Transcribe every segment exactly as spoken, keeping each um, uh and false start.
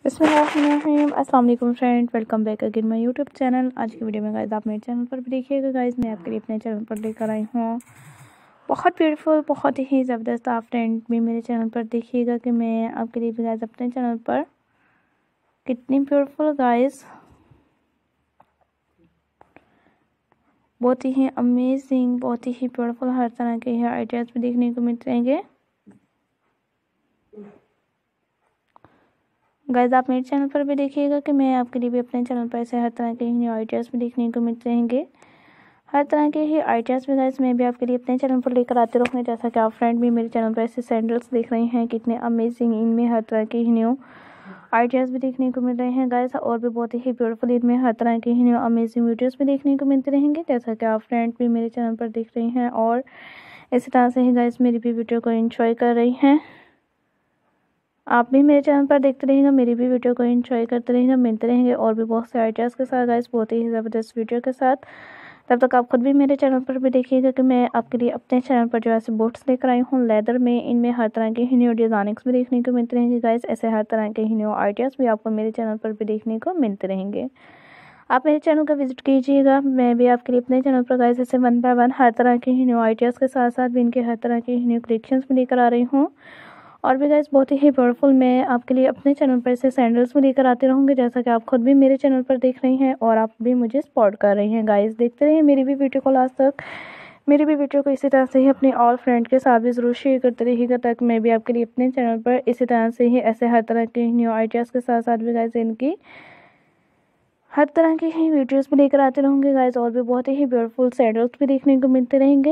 बिस्मिल्लाहिर्रहमानिर्रहीम। अस्सलाम वालेकुम friend, welcome back again my YouTube channel. आज की वीडियो में गाइस आप मेरे चैनल पर भी देखिएगा। गाइस मैं आपके लिए अपने चैनल पर लेकर आई हूँ बहुत ब्यूटीफुल, बहुत ही ज़बरदस्त। आप फ्रेंड भी मेरे चैनल पर देखिएगा कि मैं आपके लिए भी गाइस अपने चैनल पर कितनी ब्यूटीफुल गाइस, बहुत ही अमेजिंग, बहुत ही ब्यूटीफुल हर तरह के हेयर आइडियाज़ भी देखने को मिल रहेंगे। गाइस आप मेरे चैनल पर भी देखिएगा कि मैं आपके लिए भी अपने चैनल पर ऐसे हर तरह के न्यू आइडियाज़ भी देखने को मिलते रहेंगे। हर तरह के ही आइडियाज़ भी गाइस मैं भी आपके लिए अपने चैनल पर लेकर आते रहूँगी। जैसा कि आप फ्रेंड भी मेरे चैनल पर ऐसे सैंडल्स देख रहे हैं, कितने अमेजिंग, इनमें हर तरह के ही न्यू आइडियाज़ भी देखने को मिल रहे हैं गाइस। और भी बहुत ही ब्यूटीफुल इनमें हर तरह के ही न्यू अमेजिंग वीडियोज़ भी देखने को मिलते रहेंगे। जैसा कि आप फ्रेंड भी मेरे चैनल पर देख रहे हैं और इसी तरह से ही गाइस मेरी भी वीडियो को एंजॉय कर रही हैं। आप भी मेरे चैनल पर देखते रहेंगे, मेरी भी वीडियो को एंजॉय करते रहेंगे, मिलते रहेंगे और भी बहुत से आइडियाज़ के साथ गाइस, बहुत ही ज़बरदस्त वीडियो के साथ। तब तक आप खुद भी मेरे चैनल पर भी देखिएगा कि मैं आपके लिए अपने चैनल पर जो ऐसे बूट्स लेकर आई हूँ लेदर में। इनमें हर तरह के ही न्यू डिज़ाइनिंग्स भी देखने को मिलते रहेंगे गाइस। ऐसे हर तरह के ही न्यू आइडियाज़ भी आपको मेरे चैनल पर भी देखने को मिलते रहेंगे। आप मेरे चैनल का विजिट कीजिएगा, मैं भी आपके लिए अपने चैनल पर गाइस ऐसे वन बाय वन हर तरह के ही न्यू आइडियाज़ के साथ साथ भी इनके हर तरह के न्यू कलेक्शंस भी लेकर आ रही हूँ। और भी गाइस बहुत ही ब्यूटीफुल मैं आपके लिए अपने चैनल पर ऐसे सैंडल्स भी लेकर आते रहूँगी। जैसा कि आप खुद भी मेरे चैनल पर देख रही हैं और आप भी मुझे सपोर्ट कर रही हैं गाइस। देखते रहिए मेरी भी वीडियो को लास्ट तक। मेरी भी वीडियो को इसी तरह से ही अपने ऑल फ्रेंड के साथ भी ज़रूर शेयर करते रहिएगा, ताकि मैं भी आपके लिए अपने चैनल पर इसी तरह से ही ऐसे हर तरह के न्यू आइडियाज़ के साथ साथ भी गाइस इनकी हर तरह के ही वीडियोज़ भी लेकर आते रहूँगी गाइस। और भी बहुत ही ब्यूटीफुल सैंडल्स भी देखने को मिलते रहेंगे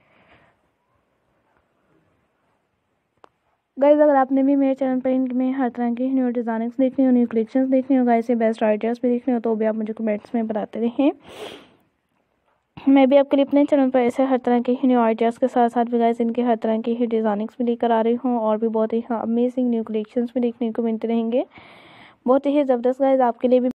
गाइस। अगर आपने भी मेरे चैनल पर इनमें हर तरह की न्यू डिज़ाइनिंग्स देखनी हो, न्यू कलेक्शंस देखनी हो गाइस, ये बेस्ट आइडियाज़ भी देखनी हो, तो भी आप मुझे कमेंट्स में बताते रहें। मैं भी आपके लिए अपने चैनल पर ऐसे हर तरह के ही न्यू आइडियाज़ के साथ साथ भी गाइस इनके हर तरह की ही डिज़ाइनिंग्स भी लेकर आ रही हूँ। और भी बहुत ही अमेजिंग न्यू कलेक्शंस भी देखने को मिलते रहेंगे, बहुत ही ज़बरदस्त गाइस। आपके लिए भी